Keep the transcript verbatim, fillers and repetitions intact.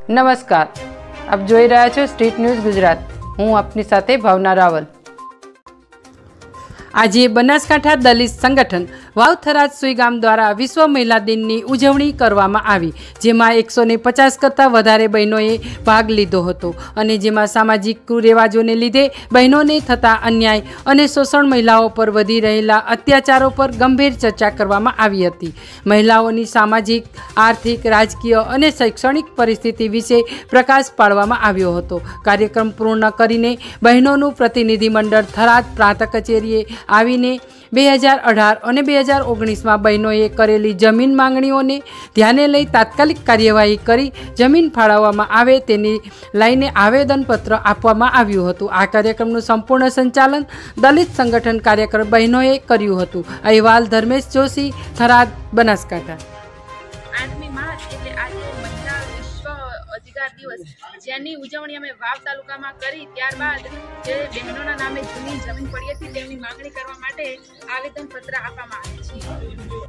નમસ્કાર, આપ જોઈ રહ્યા છો સ્ટ્રીટ ન્યૂઝ ગુજરાત। હું આપની સાથે ભાવના રાવલ। આજે બનાસકાંઠા દલિત સંગઠન વાવ થરાદ સુઈગામ દ્વારા વિશ્વ મહિલા દિનની ઉજવણી કરવામાં આવી, જેમાં એકસો ને પચાસ કરતાં વધારે બહેનોએ ભાગ લીધો હતો અને જેમાં સામાજિક કુરિવાજોને લીધે બહેનોને થતા અન્યાય અને શોષણ, મહિલાઓ પર વધી રહેલા અત્યાચારો પર ગંભીર ચર્ચા કરવામાં આવી હતી। મહિલાઓની સામાજિક, આર્થિક, રાજકીય અને શૈક્ષણિક પરિસ્થિતિ વિશે પ્રકાશ પાડવામાં આવ્યો હતો। કાર્યક્રમ પૂર્ણ કરીને બહેનોનું પ્રતિનિધિમંડળ થરાદ પ્રાંત કચેરીએ આવીને બે હજાર અઢાર અને બે હજાર ઓગણીસમાં બહેનોએ કરેલી જમીન માંગણીઓને ધ્યાને લઈ તાત્કાલિક કાર્યવાહી કરી જમીન ફાળવવામાં આવે તેની લઈને આવેદનપત્ર આપવામાં આવ્યું હતું। આ કાર્યક્રમનું સંપૂર્ણ સંચાલન દલિત સંગઠન કાર્યકર બહેનોએ કર્યું હતું। અહેવાલ ધર્મેશ જોશી, થરાદ, બનાસકાંઠા। આઠમી માર્ચ એટલે આજે મહિલા વિશ્વ અધિકાર દિવસ, જેની ઉજવણી અમે વાવ તાલુકામાં કરી। ત્યારબાદ જે બહેનોના નામે જૂની જમીન પડી હતી તેમની માંગણી કરવા માટે આવેદનપત્ર આપવામાં આવે છે।